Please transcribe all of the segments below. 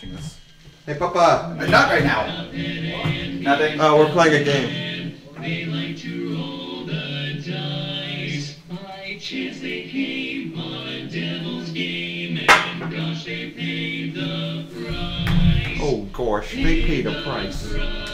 watching this. Hey, Papa! Not right now! Nothing? Oh, we're playing a game. They like to roll the dice. By chance they came on a devil's game, and gosh, they paid the price. Oh gosh, they paid a price.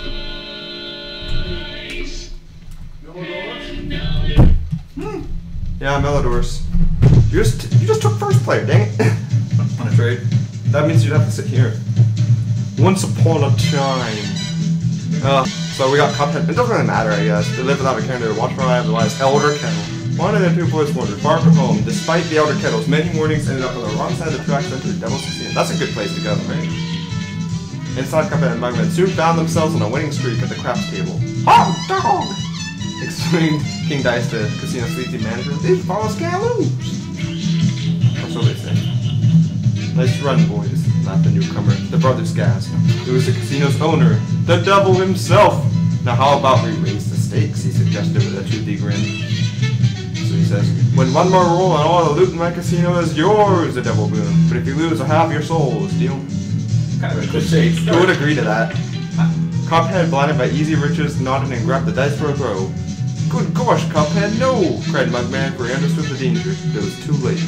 Yeah, Melodors. You just took first player, dang it. Want to trade? That means you'd have to sit here. Once upon a time. So we got Cuphead. It doesn't really matter, I guess. They live without a character to watch for otherwise. Elder Kettle. One of the two boys wandered far from home. Despite the Elder Kettle's many warnings, ended up on the wrong side of the tracks into the Devil's Casino. That's a good place to go, right? Inside, Cuphead and Mugman soon found themselves on a winning streak at the craps table. Hot dog! Exclaimed King Dice, the casino sleazy manager. These fellas can't lose! Or so they say. Nice run, boys, laughed the newcomer, the brothers gasped. It was the casino's owner, the devil himself! Now how about we raise the stakes, he suggested with a toothy grin. So he says, when one more roll and all the loot in my casino is yours, the devil boomed. But if you lose, I'll have your souls, deal? Kind of a cliche. Who would agree to that? Cuphead, blinded by easy riches, nodded and grabbed the dice for a throw. Good gosh, Cuphead, no! Cried Mugman, for he understood the danger, but it was too late.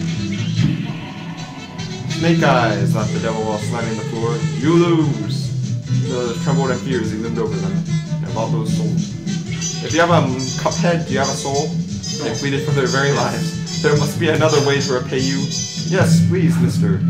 Snake eyes, laughed the devil while slamming the floor. You lose! The others trembled in fear as he loomed over them. Now about those souls. If you have a Cuphead, do you have a soul? They pleaded for their very lives. There must be another way to repay you. Yes, please, mister.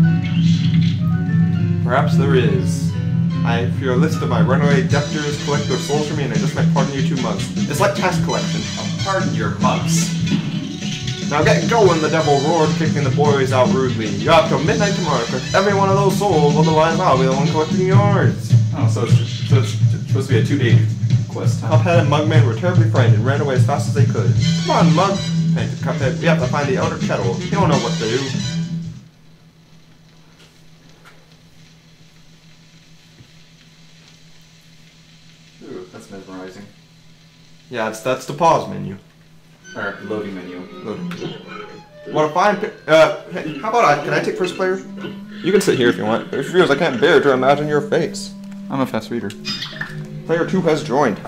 Perhaps there is. I have your list of my runaway debtors, collect their souls for me, and I just might pardon you 2 mugs. It's like tax collection. I'll pardon your mugs. Now get going, the devil roared, kicking the boys out rudely. You have till midnight tomorrow to collect every one of those souls, otherwise I'll be the one collecting yours. Oh, so it's supposed to be a 2-day quest, huh? Cuphead and Mugman were terribly frightened and ran away as fast as they could. Come on, Mug, panted Cuphead. We have to find the Elder Kettle. He don't know what to do. Ooh, that's mesmerizing. Yeah, that's the pause menu. Or loading menu. What a fine hey, how about can I take first player? You can sit here if you want. It feels I can't bear to imagine your face. I'm a fast reader. Player 2 has joined.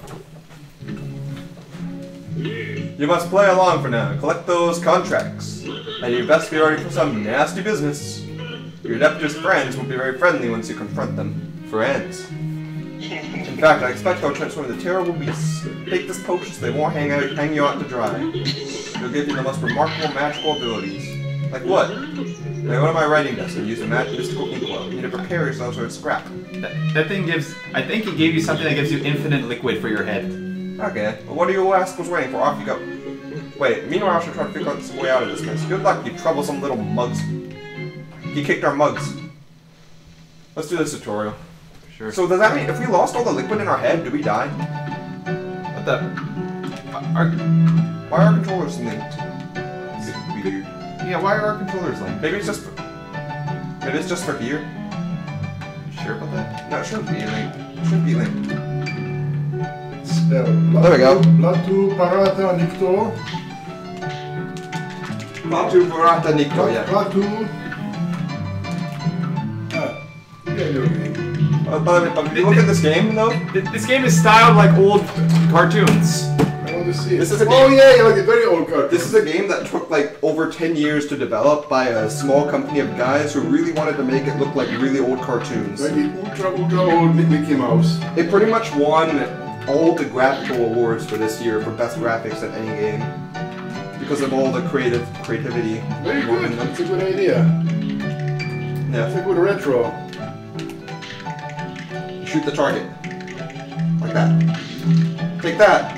You must play along for now. Collect those contracts. And you best be ready for some nasty business. Your debtors' friends will be very friendly once you confront them. Friends. In fact, I expect they'll transform into terrible beasts. Take this potion so they won't hang you out to dry. It'll give you the most remarkable magical abilities. Like what? Now go to my writing desk and use a mystical inkwell. You need to prepare yourselves for a scrap. That thing gives... I think it gave you something that gives you infinite liquid for your head. Okay, well, what are you rascals waiting for? Off you go. Wait, meanwhile I should try to figure out some way out of this mess. Good luck, you troublesome little mugs. He kicked our mugs. Let's do this tutorial. Sure. So does that mean if we lost all the liquid in our head, do we die? What the... Why are our controllers linked? Is it weird? Yeah, why are our controllers linked? Maybe it's just for... Maybe it's just for gear? You sure about that? No, it shouldn't be linked. It shouldn't be linked. There we go. Platu Parata Nikto. Platu Parata Nikto, yeah. Platu. But look at this game, though. This game is styled like old cartoons. I want to see it. This is a game. Oh yeah, like a very old cartoon. This is a game that took like over 10 years to develop by a small company of guys who really wanted to make it look like really old cartoons. Like the ultra old Mickey Mouse. It pretty much won all the graphical awards for this year for best graphics at any game because of all the creativity. Very good. That's a good idea. Yeah. That's a good retro. Shoot the target. Like that. Take that.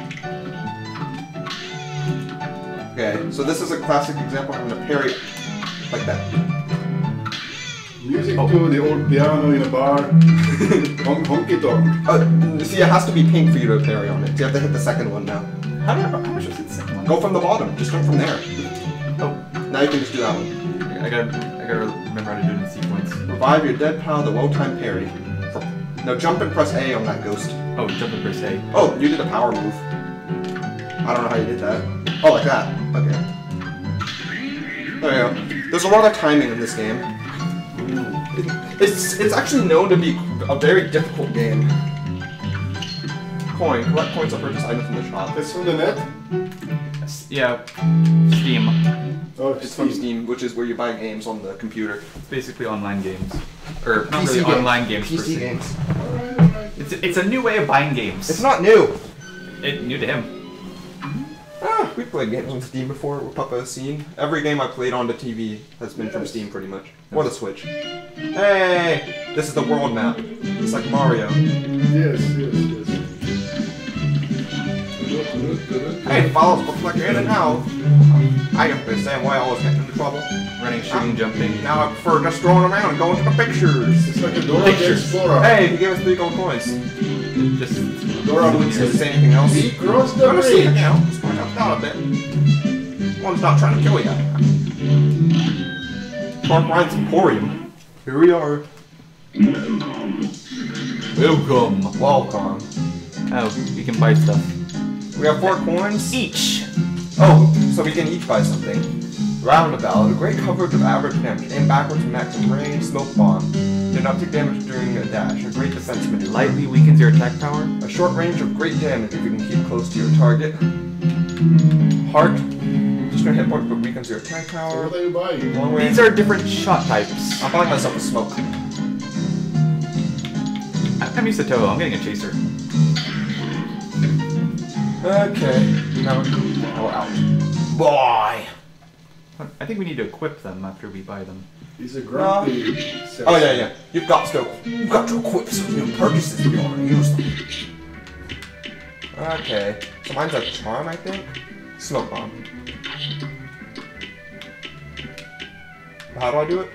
Okay, so this is a classic example of having a parry like that. Music to the old piano in a bar. Honky tonk. See, it has to be pink for you to parry on it. You have to hit the second one now. How much was it the second one? Go from the bottom. Just come from there. Oh. Now you can just do that one. I gotta remember how to do it in sequence. Revive your dead pal, the well-timed parry. Now jump and press A on that ghost. Oh, jump and press A. Oh, you did a power move. I don't know how you did that. Oh, like that. Okay. There you go. There's a lot of timing in this game. It's actually known to be a very difficult game. Coin. Collect coins to purchase items in the shop. It's from the net? Yeah, Steam. Oh, It's from Steam, which is where you buy games on the computer. It's basically online games. Or not PC really games. online games per PC se. games. It's a new way of buying games. It's not new. It new to him. We played games on Steam before with Papa has seen. Every game I played on the TV has been from Steam pretty much. Or the Switch. Hey! This is the world map. It's like Mario. Yes. Hey, follows looks like you're in and out. I understand why I always get into trouble. Running, shooting, jumping. Now I prefer just throwing around and going to the pictures. It's like a Dora the Explorer. Hey, he gave us 3 gold coins. Just Dora Does would it say anything else? We crossed the Let me see it bridge. now. Let's find out a bit. One's not trying to kill you. Park Ryan's Emporium. Here we are. welcome. Welcome. Oh, you can buy stuff. We have 4 coins. Each. Oh, so we can each buy something. Roundabout, a great coverage of average damage. Aim backwards from maximum range. Smoke bomb. Do not take damage during a dash. A great defense maneuver. Lightly weakens your attack power. A short range of great damage if you can keep close to your target. Heart. Just gonna hit points but weakens your attack So power. what are you buying? Long range. These are different shot types. I'm buying myself a smoke. I'm used to Toho. I'm getting a chaser. Okay. Now we're out. Boy. I think we need to equip them after we buy them. He's a grumpy. Oh yeah. You've got to equip some new purchases if you want to use them. Okay. So mine's a charm, I think. Smoke bomb. How do I do it?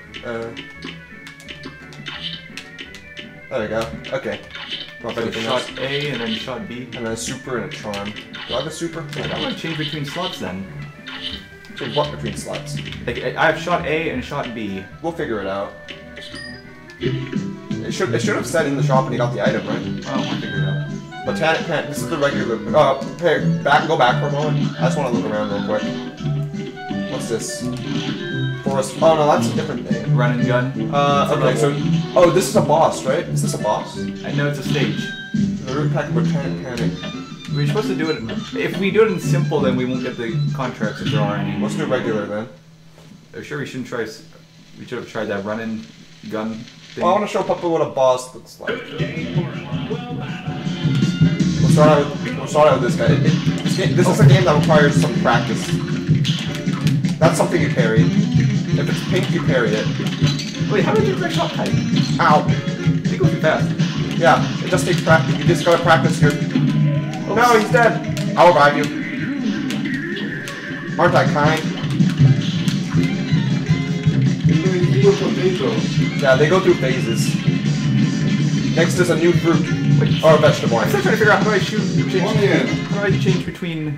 There we go. Okay. Do I have So anything shot else? A and then shot B. And then a super and a charm. Do I have a super? I don't want to change between slots then. Change what between slots? Like I have shot A and shot B. We'll figure it out. It should have said in the shop when you got the item, right? Oh, we'll figure it out. Botanic plant. This is the regular. Hey, go back for a moment. I just want to look around real quick. What's this? Forest. Oh no, that's a different thing. Run and gun. Okay, so. Oh, this is a boss, right? Is this a boss? I know it's a stage. The root pack of botanic panic. We're supposed to do it. If we do it in simple, then we won't get the contracts if there are any. Let's do regular then. Sure, we shouldn't try. We should have tried that run and gun thing. Well, I want to show Papa what a boss looks like. We'll start out with this guy. This is a game that requires some practice. That's something you parry. If it's pink, you parry it. Wait, how did you break shot type? Ow. You go too fast. Yeah, it just takes practice. You just gotta practice your... Oh no, he's dead! I'll revive you. Aren't I kind? Evil potatoes. Yeah, they go through phases. Next is a new fruit. Or a vegetable. I'm still trying to figure out how do I change. Onion. How do I change between?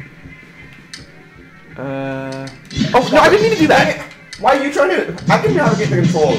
Oh no! I didn't mean to do that. Why are you trying to... I can navigate the controls.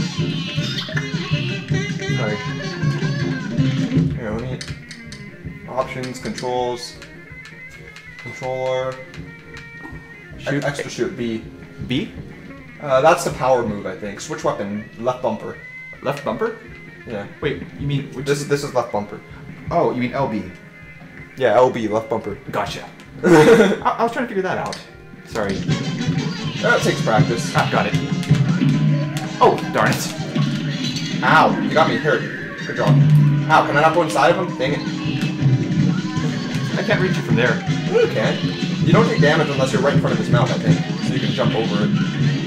Sorry. Here, let me... Options, controls... Controller... Shoot. Extra shoot, B. B? That's the power move, I think. Switch weapon, left bumper. Left bumper? Yeah. Wait, you mean which? This is left bumper. Oh, you mean LB? Yeah, LB, left bumper. Gotcha. I was trying to figure that out. Sorry. That takes practice. Ah, got it. Oh, darn it. Ow, you got me hurt. Good job. Ow, can I not go inside of him? Dang it. I can't reach you from there. You can. You don't take damage unless you're right in front of his mouth, I think. So you can jump over it.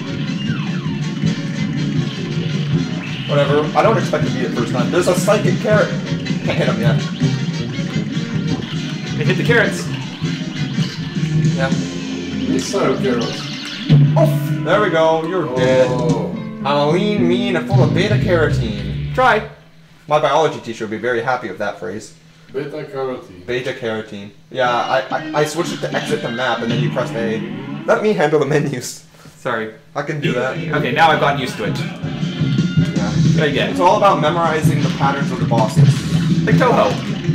Whatever. I don't expect to beat it first time. There's a psychic carrot. Can't hit him yet. They hit the carrots. Yeah. These are carrots. Oh, there we go. You're dead. Oh. I'm lean, mean, and full of beta-carotene. Try. My biology teacher would be very happy with that phrase. Beta carotene. Beta-carotene. Yeah, I switched it to exit the map, and then you press A. Let me handle the menus. Sorry. I can do that. Okay, now I've gotten used to it. Yeah. Good again. It's all about memorizing the patterns of the bosses. Like Toho.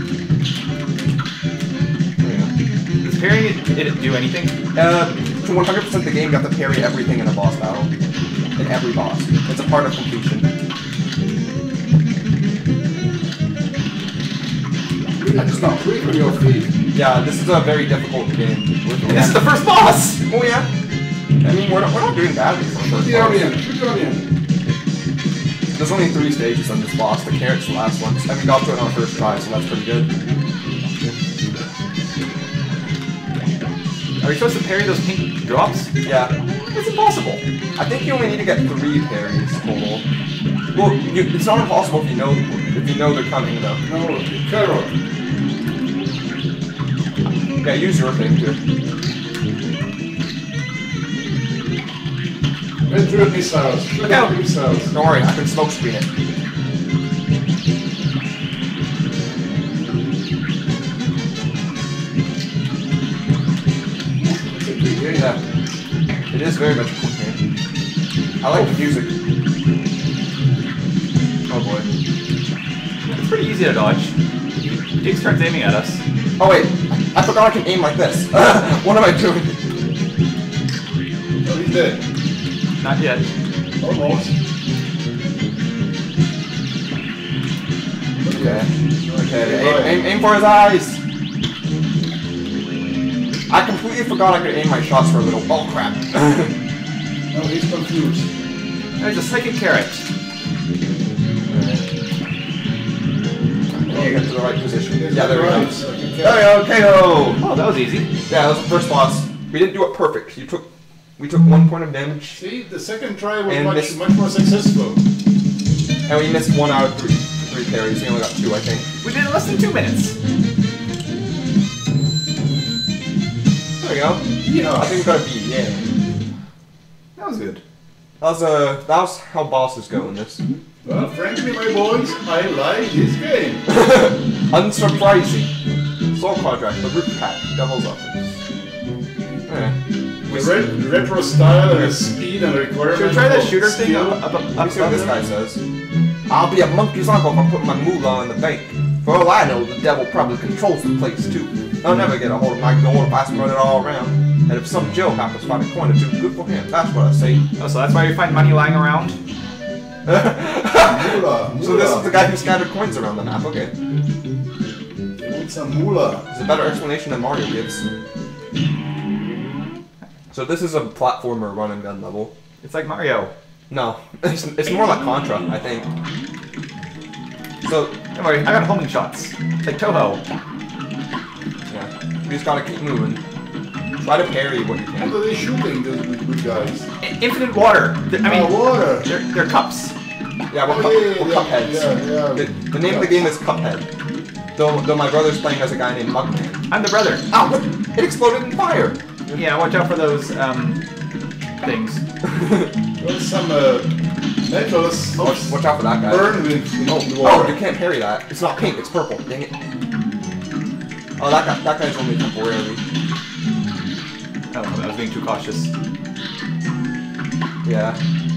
Yeah. Does parrying it do anything? To 100% the game, you have to parry everything in a boss battle. In every boss. It's a part of completion. I just thought. Quick on your feet. Yeah, this is a very difficult game. This is the first boss! Oh yeah. I mean, we're not doing badly for the first Shoot the boss. onion. Shoot the onion. There's only 3 stages on this boss. The carrot's the last one. And we got to it on our first try, so that's pretty good. Are we supposed to parry those pink drops? Yeah. It's impossible. I think you only need to get 3 parries total. Well, it's not impossible if you know they're coming though. No, carrot. Yeah, use your thing too. Red through missiles. Shoot Look out. the missiles. Don't worry, I can smoke screen it. Yeah. It is very much a cool game. I like the music. Oh boy. It's pretty easy to dodge. Jake starts aiming at us. Oh wait, I forgot I can aim like this. What am I doing? Oh, he's dead. Not yet. Almost. Okay, aim for his eyes! I completely forgot I could aim my shots for a little. Oh crap. No, he's confused. There's a psychic carrot. You get to the right position. He's Yeah, there we go. right, so I can There we go, KO! Oh, that was easy. Yeah, that was the first boss. We didn't do it perfect. We took 1 point of damage, See, the second try was And much missed. more successful. and we missed 1 out of 3 parries. We only got 2, I think. We did it in less than 2 minutes. There we go. Yeah. I think we got a B, yeah. That was good. That was how bosses go in this. Well, frankly, my boys, I like this game. Unsurprising. Soul Quadrant, the Root Pack, Devil's Office. The retro style and the speed and the requirement. Should we try that of shooter thing skill. up Let me see what this guy says. I'll be a monkey's uncle if I put my moolah in the bank. For all I know, the devil probably controls the place too. I'll never get a hold of my gold if I spread it all around. And if some Joe happens to find a coin or two, good for him. That's what I say. Oh, so that's why you find money lying around? Moolah, So this is the guy who scattered coins around the map, okay. They want some moolah. It's a better explanation than Mario gives. So this is a platformer run and gun level. It's like Mario. No, it's more like Contra, I think. So, Don't worry, I got homing shots. Like Toho. yeah, we just gotta keep moving. Try to parry what you What can. are they shooting, the good guys? Infinite water. I mean, water. they're cups. Yeah, we're, we're Cupheads. Yeah. The name of the game is Cuphead. Though my brother's playing as a guy named Mugman. I'm the brother. Ow! What? It exploded in fire! Yeah, watch out for those, things. Well, some metals Watch out for that guy. burn in the Oh, water. you can't parry that. It's not pink, it's purple. Dang it. Oh, that guy's only temporarily. Oh, I was being too cautious. Yeah.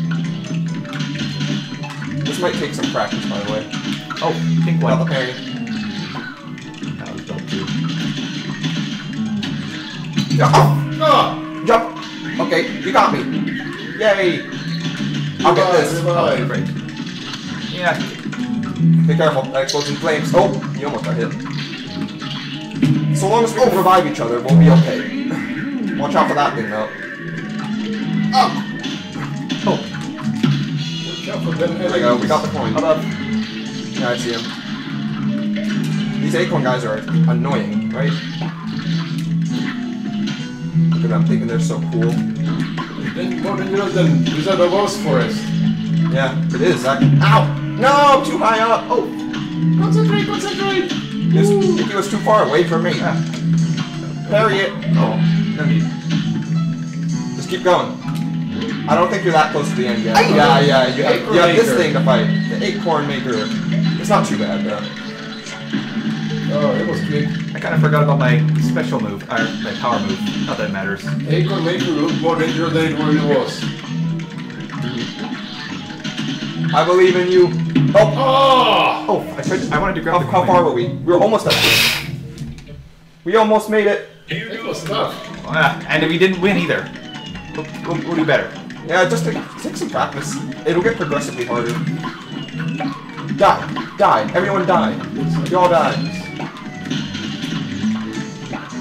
This might take some practice, by the way. Oh, pink Got the one. parry. That was dope too. Ah! Jump! Okay, you got me. Yay! I'll get this. Oh, great. Yeah. Be careful, that explodes in flames. Oh, you almost got hit. So long as we can revive each other, we'll be okay. Watch out for that thing, though. Oh! Oh, Watch out for them There we go, we got the coin. above. Yeah, I see him. These acorn guys are annoying, right? Look at them thinking they're so cool. More dangerous than Wizard of Oz Forest. Yeah, it is. Ow! No, too high up! Oh! Concentrate, concentrate! He was too far away from me. Parry it! Oh, no need. Just keep going. I don't think you're that close to the end yet. Yeah, you have this Maker. thing to fight. The acorn maker. It's not too bad, though. Oh, it was quick. I kind of forgot about my special move, or my power move. Not that it matters. Acorn Maker looked more dangerous than it really was. I believe in you. Oh! Oh! Oh, I wanted to grab the How coin. far were we? We were almost at it. We almost made it. It was tough. And we didn't win either. We'll do better. Yeah, just take some practice. It'll get progressively harder. Die. Die. Everyone die. You all die.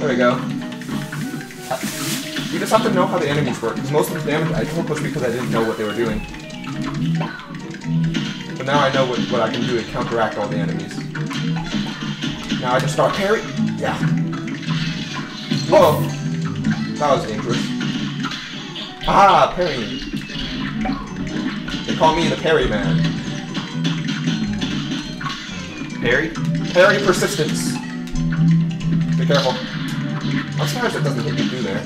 There we go. You just have to know how the enemies work, because most of the damage I took was because I didn't know what they were doing. But now I know what I can do to counteract all the enemies. Now I just start parry. Yeah. Whoa! That was dangerous. Ah, parrying. They call me the parry man. Parry? Parry persistence. Be careful. I'm surprised it doesn't hit me through there.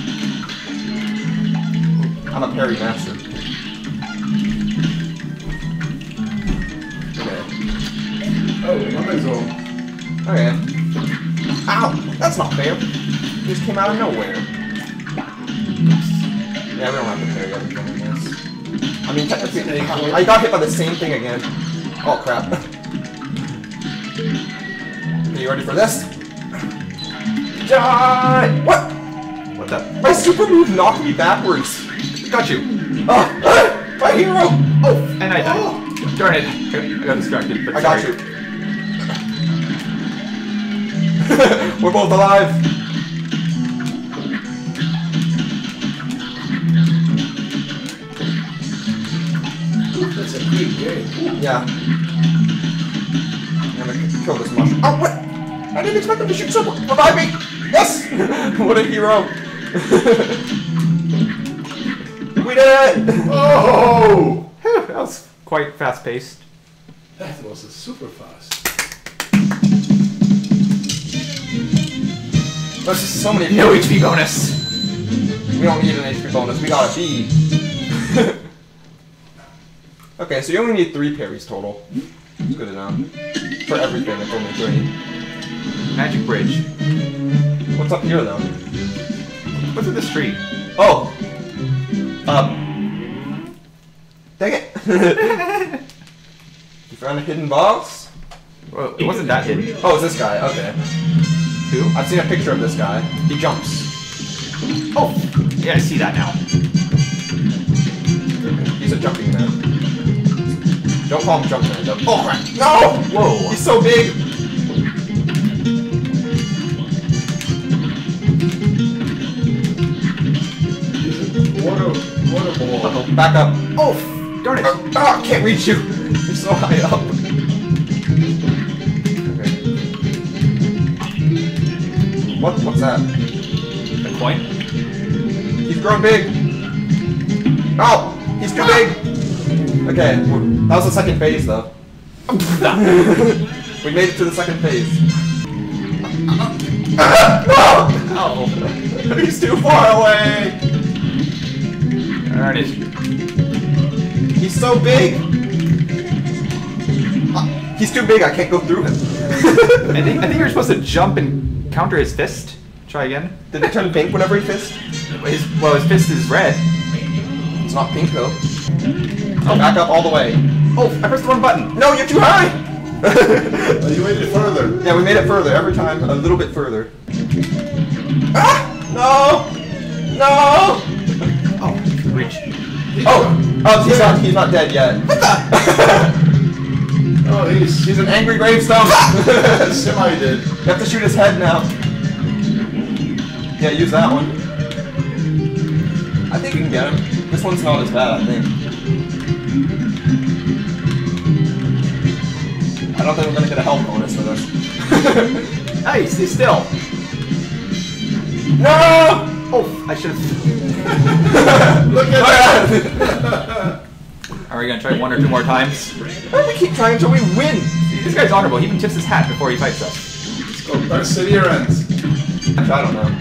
I'm a parry master. Okay. Oh, nothing's wrong. Okay. Ow! That's not fair. He just came out of nowhere. Yeah, we don't have to parry everything in this. I mean, technically, I got hit by the same thing again. Oh, crap. Okay, you ready for this? Die! What? What the? My super move knocked me backwards. Got you. Oh, my hero! Oh, And I died. Oh. Darn it. I got distracted, but I got sorry. you. We're both alive. That's a quick game. Yeah. I'm gonna kill this mushroom. Oh, what? I didn't expect him to shoot someone. Revive me! Yes! What a hero. We did it! Oh! That was quite fast-paced. That was a super fast. There's just so many. No HP bonus. We don't need an HP bonus. We got a B. Okay, so you only need 3 parries total. It's good enough. For everything, it's only 3. Magic bridge. What's up here, though? What's in this tree? Oh! Dang it! You found a hidden boss? Well, it wasn't that hidden. Oh, it's this guy. Okay. Who? I've seen a picture of this guy. He jumps. Oh! Yeah, I see that now. He's a jumping man. Don't call him Jumpman. Don't. Oh, crap! No! Whoa! He's so big! Water ball. Uh-oh, back up. Oh! Darn it! Ah, can't reach you! You're so high up. Okay. What's that? The coin? He's grown big! Oh! He's too big! Okay, that was the second phase though. We made it to the second phase. No! Oh! He's too far away! Darn it. He's so big! He's too big, I can't go through him. I think you're supposed to jump and counter his fist. Try again. Did it turn pink whenever he fist? His fist is red. It's not pink though. Oh, back up all the way. Oh, I pressed the wrong button. No, you're too high! Oh, you made it further. Yeah, we made it further every time, a little bit further. Ah! No! No! Oh, reach. Oh, he's not dead yet. What the? Oh, He's an angry gravestone. Semi did. You have to shoot his head now. Yeah, use that one. I think you can get him. This one's not as bad, I think. I don't think we're gonna get a health bonus for this. Hey, stay still. No! Oh, I should have. Look at that! Are we gonna try 1 or 2 more times? Why do we keep trying until we win? This guy's honorable. He even tips his hat before he fights us. Let's go perseverance. I don't know.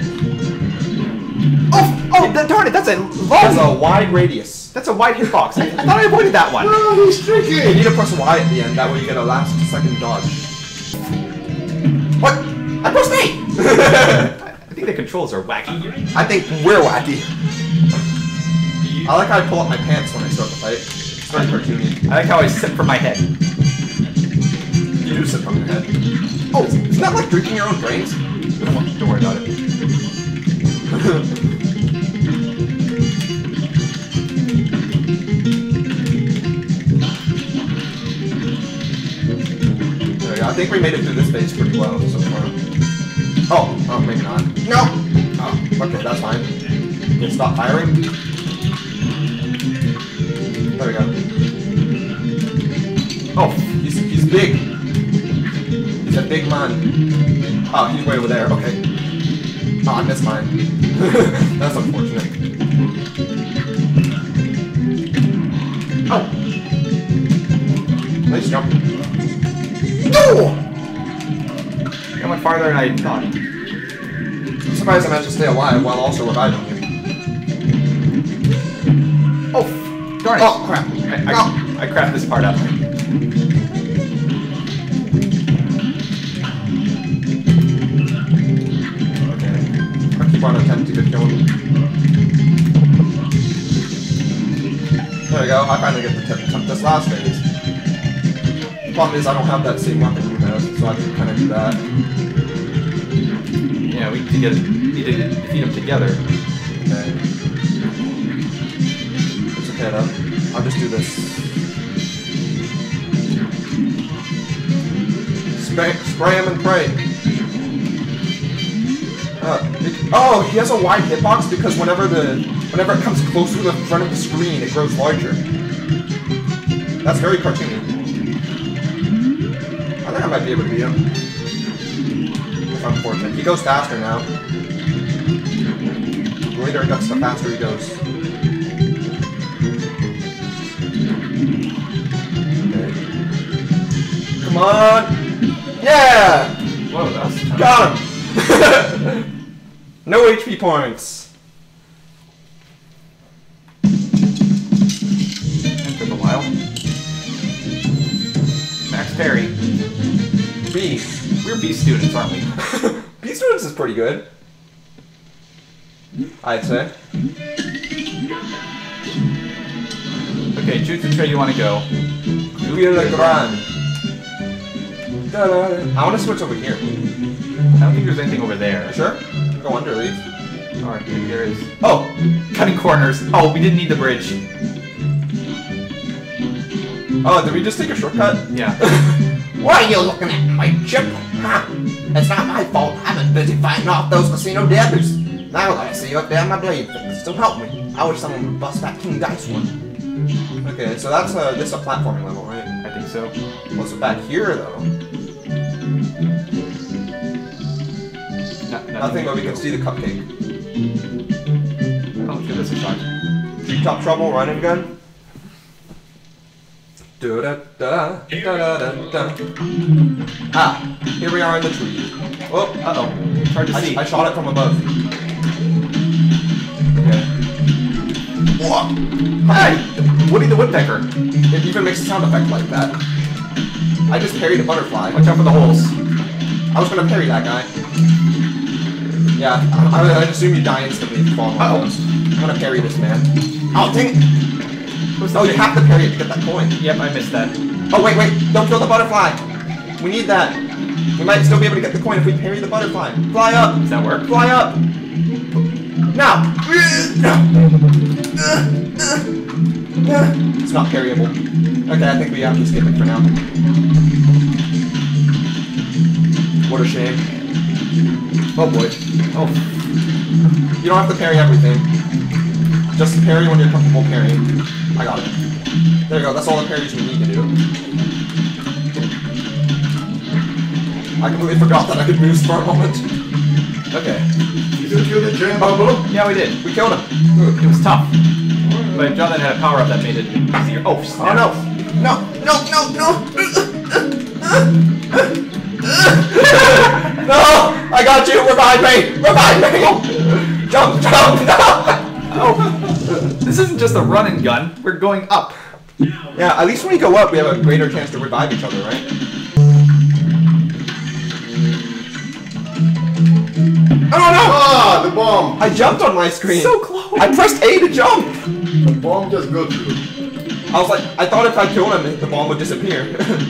Oh, darn it! That's a There's long. a wide radius. That's a wide hitbox. I thought I avoided that one. Oh, he's You tricky. need to press Y at the end, that way you get a last second dodge. What? I pressed A! I think the controls are wacky. I think we're wacky. I like how I pull up my pants when I start the fight. It's very cartoony. I like how I sip from my head. You do sit from your head. Oh, isn't that like drinking your own brains? Don't worry about it. There we go. I think we made it through this phase pretty well so far. Oh, maybe not. No! Oh, okay, that's fine. Okay, stop firing. There we go. Oh, he's big. He's a big man. Oh, he's way over there. Okay. Oh, I missed mine. That's unfortunate. Oh! Nice jump. No! I went farther than I thought. I'm surprised I managed to stay alive while also reviving you. Oh, darn it. Oh, crap. I crapped this part up. Okay. I keep on attempting to kill him. There we go. I finally get to attempt this last phase. Problem is, I don't have that same weapon you have, so I can kind of do that. Yeah, we need to defeat them together. Okay. It's okay though. I'll just do this. Spray him and pray. Oh, he has a wide hitbox because whenever it comes closer to the front of the screen, it grows larger. That's very cartoony. I think I might be able to beat him. It's unfortunate. He goes faster now. The later it gets, the faster he goes. Okay. Come on! Yeah! Whoa, that was tough. Got him! No HP points! That took a while. Max parry. B. We're B students, aren't we? B students is pretty good. I'd say. Okay, choose which way you want to go. Louis Le Grand. I want to switch over here. I don't think there's anything over there. Sure? Go under, leave. Alright, maybe there is. Oh! Cutting corners. Oh, we didn't need the bridge. Oh, did we just take a shortcut? Yeah. Why are you looking at my chip? Huh? It's not my fault. I've been busy fighting off those casino debtors. Now that I see you up there, my blade things still help me. I wish someone would bust that King Dice one. Okay, so that's this is a platforming level, right? I think so. What's back here, though? Nothing, but we can see the cupcake. Oh, give this a shot. Treetop Trouble, running gun. Da da da da da da da. Ah, here we are in the tree. Oh, Uh-oh. It's hard to see. I shot it from above. Okay. Whoa! Hey! Woody the Woodpecker. It even makes a sound effect like that. I just parried a butterfly. Watch out for the holes. I was gonna parry that guy. Yeah, I'd assume you die instantly if you fall in one of those. I'm gonna parry this man. Oh, dang it! Oh, you have to parry it to get that coin. Yep, I missed that. Oh, wait, don't kill the butterfly! We need that. We might still be able to get the coin if we parry the butterfly. Fly up! Does that work? Fly up! Now! It's not parryable. Okay, I think we have to skip it for now. What a shame. Oh boy. Oh. You don't have to parry everything. Just parry when you're comfortable parrying. I got it. There you go, that's all the parries we need to do. I completely forgot that I could move for a moment. Okay. You didn't kill the giant bubble? Yeah, we did. We killed him. It was tough. But Jonathan had a power-up that made it easier. Oh, snap. Oh no! No! I got you! Revive me! Revive me! Jump! Oh, this isn't just a run and gun. We're going up. Yeah, at least when we go up, we have a greater chance to revive each other, right? Oh no! Ah, the bomb! I jumped on my screen. So close. I pressed A to jump. The bomb just got you. I was like, I thought if I killed him, the bomb would disappear.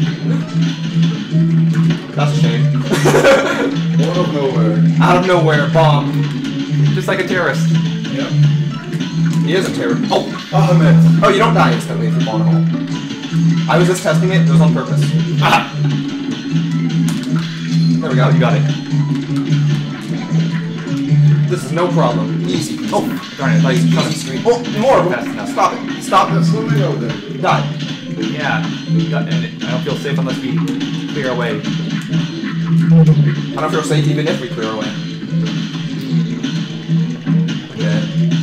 That's a shame. Out of nowhere. Out of nowhere, bomb. Just like a terrorist. Yeah. He is a terrorist. Oh! Ahmed. Oh, you don't die instantly if you fall in a hole. I was just testing it, it was on purpose. Ah! There we go. Oh, you got it. This is no problem. Easy. Oh, Darn it, like, easy screen. Oh, more. Fast enough. Stop it. Stop it. That's what we know then. Die. yeah. And I don't feel safe unless we clear away. I don't feel safe even if we clear away. Okay.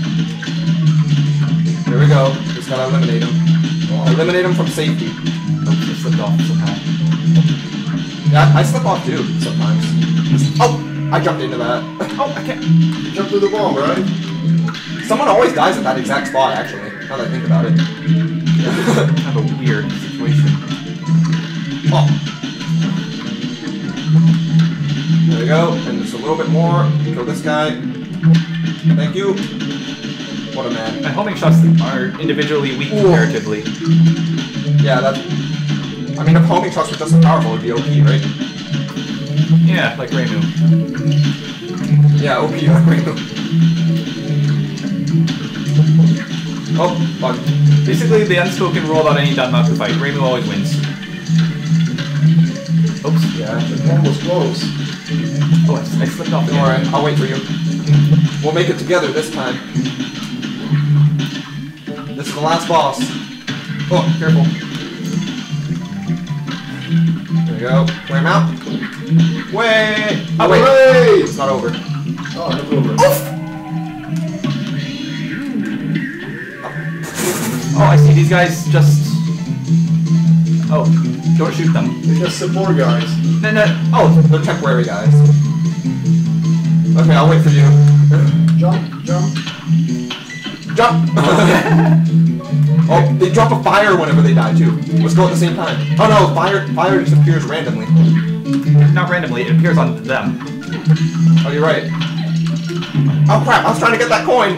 Here we go. Just gotta eliminate him. Eliminate him from safety. Oops, I slipped off somehow. Yeah, I slip off too sometimes. Oh, I jumped into that. Oh, I can't. You jump to the bomb, right? Someone always dies at that exact spot, actually. Now that I think about it. Kind of a weird situation. Oh. There we go. And just a little bit more. Kill this guy. Thank you. What a man. My homing shots are individually weak comparatively. Yeah, that. I mean, if homing shots were just as powerful, it'd be OP, right? Yeah, like Raymu. Yeah, OP like Rainbow. Oh, fuck. Basically, the unspoken rule about any Danmaku fight: Raymu always wins. Oops. Yeah. The bomb was close. Oh, I slipped off Don't again. worry, I'll wait for you. We'll make it together this time. This is the last boss. Oh, careful. There we go. Clear him out. Wait! Oh, wait. Hooray! It's not over. Oh, it's over. Oh, I see. These guys just. Oh, don't shoot them. They just support guys. No, no. Oh, they're temporary guys. Okay, I'll wait for you. Jump, jump. Jump! Oh, they drop a fire whenever they die too. Let's go at the same time. Oh no, fire just appears randomly. Not randomly. It appears on them. Oh, you're right. Oh crap, I was trying to get that coin!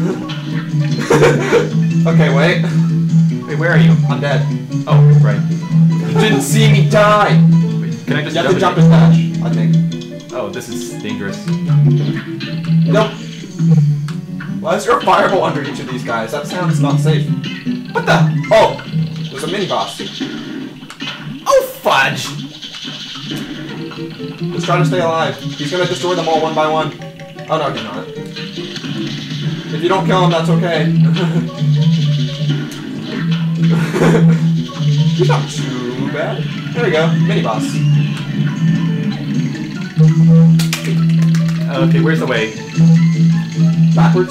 Okay, wait. Wait, where are you? I'm dead. Oh, right. You didn't see me die! Wait, can I just You have to jump and and dash, I think. Oh, this is dangerous. Nope. Why is there a fireball under each of these guys? That sounds not safe. What the? Oh! There's a mini-boss. Oh, fudge! Let's try to stay alive. He's gonna destroy them all one by one. Oh no, he's not. If you don't kill him, that's okay. He's not too bad. There we go, mini-boss. Okay, where's the way? Backwards?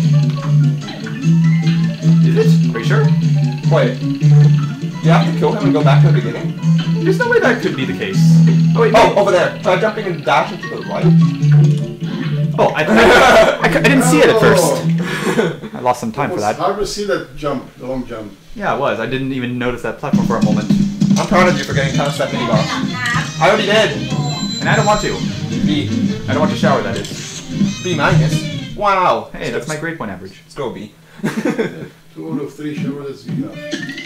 Is it? Are you sure? Wait. You have to kill him and go back to the beginning? There's no way that could be the case. Oh, wait, Oh, over there. Try jumping and dashing to the right. Oh, I didn't see it at first. I lost some time for that. Hard to see that jump, the long jump. Yeah, it was. I didn't even notice that platform for a moment. I'm proud of you for getting past that mini-boss. I already did. And I don't want to. B. I don't want to shower, that is. B minus. Wow. Hey, that's my grade point average. Let's go B. 2 out of 3 shower, that's enough.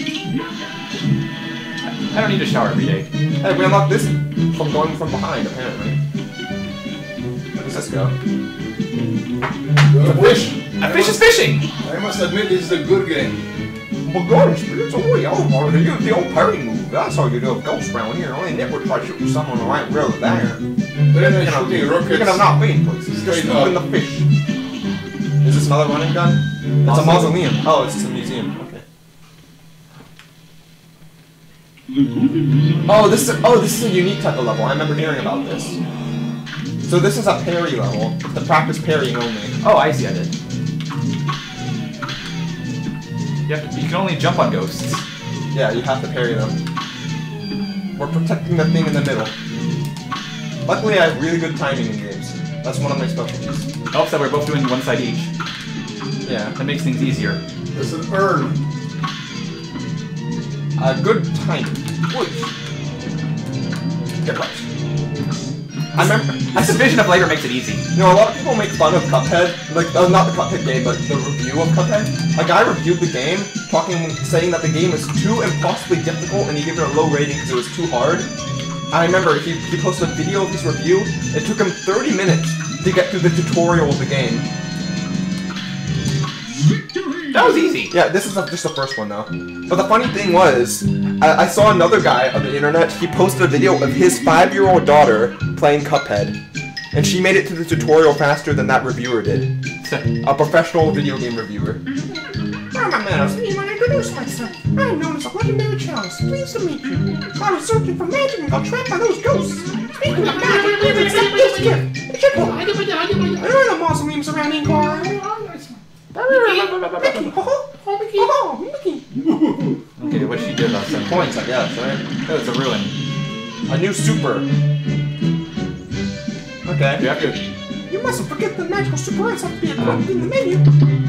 I don't need to shower every day. Hey, we unlocked this from going from behind, apparently. Where does this go? Good fish. A fish is fishing! I must admit, this is a good game. Oh my gosh, it's only over. You use the old parry move. That's how you do a ghost round here. Only network try shooting someone right real there. Then I shooting rockets. Speaking of not being places, just Straight up. scooping the fish. Is this another running gun? It's a mausoleum. Oh, it's a museum. Okay. Oh, this is a unique type of level. I remember hearing about this. So this is a parry level. To practice parrying only. Oh, I see, I did. You can only jump on ghosts. Yeah, you have to parry them. We're protecting the thing in the middle. Luckily, I have really good timing in games. That's one of my specialties. Helps that we're both doing one side each. Yeah. That makes things easier. There's an urn. Good timing. Whoosh. Get right. I remember. This division of labor makes it easy. You know, a lot of people make fun of Cuphead, like, not the Cuphead game, but the review of Cuphead. A guy reviewed the game, saying that the game was too impossibly difficult and he gave it a low rating because it was too hard. I remember he posted a video of his review. It took him 30 minutes to get through the tutorial of the game. That was easy. Yeah, this is just the first one though. But the funny thing was, I saw another guy on the internet, he posted a video of his 5-year-old daughter playing Cuphead. And she made it to the tutorial faster than that reviewer did. A professional video game reviewer. I'm a mouse. I want to introduce myself. I'm known as a legendary chalice. Pleased to meet you. I was searching for magic and got trapped by those ghosts. Speaking of magic, please accept this gift. It's your call. You're in a mausoleum surrounding car. Mickey. Oh, Mickey. Okay, what she did last time? Points, I guess, right? Oh, it's a ruin. A new super. Okay. You have to. You mustn't forget the magical super rights have to be equipped in the menu.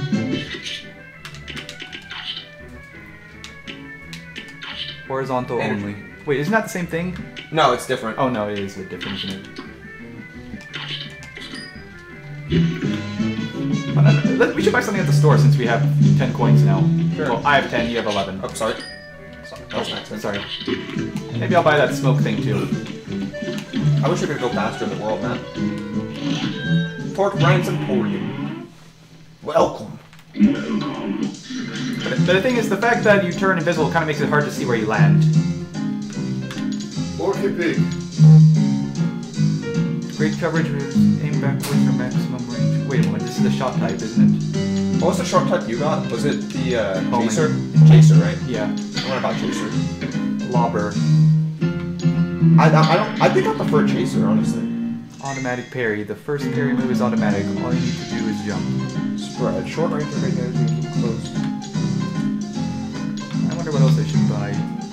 Horizontal only. Wait, isn't that the same thing? No, it's different. Oh no, it is a different, isn't it? We should buy something at the store since we have 10 coins now. Sure. Well, I have 10, you have 11. Oh, sorry. That was an accident. Sorry. Maybe I'll buy that smoke thing too. I wish I could go faster in the world map. Torque Brian's Emporium. Welcome. But the thing is, the fact that you turn invisible kind of makes it hard to see where you land. Orchid Pig. Great coverage, aim backwards for maximum range. Wait a moment, this is the shot type, isn't it? What was the short type you got? Was it the Homing. Chaser? Chaser, right? Yeah. I want about Chaser. Lobber. I think I prefer Chaser, honestly. Automatic parry. The first parry move is automatic. All you need to do is jump. Spread. Short range of range and keep close. I wonder what else I should buy.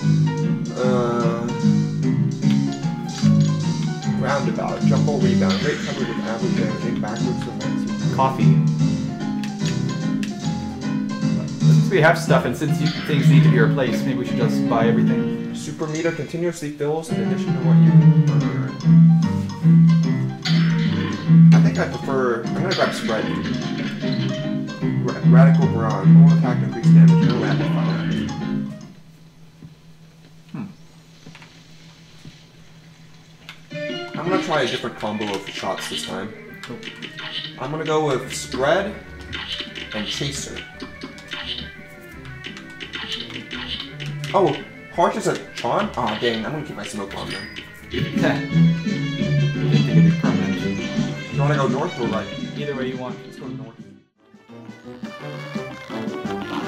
Roundabout. Jump or rebound. Great coverage with average damage. Aim backwards for maximum. Coffee. Since we have stuff and since things need to be replaced, maybe we should just buy everything. Super meter continuously fills in addition to what you earn. I think I prefer. I'm gonna grab spread. Radical bronze. More attack, increased damage. No rapid fire. I'm gonna try a different combo of shots this time. I'm gonna go with spread and chaser. Oh, harsh is a charm? Aw, oh, dang, I'm gonna keep my smoke on then. Didn't think it'd be permanent. You wanna go north or right? Either way you want. Let's go north.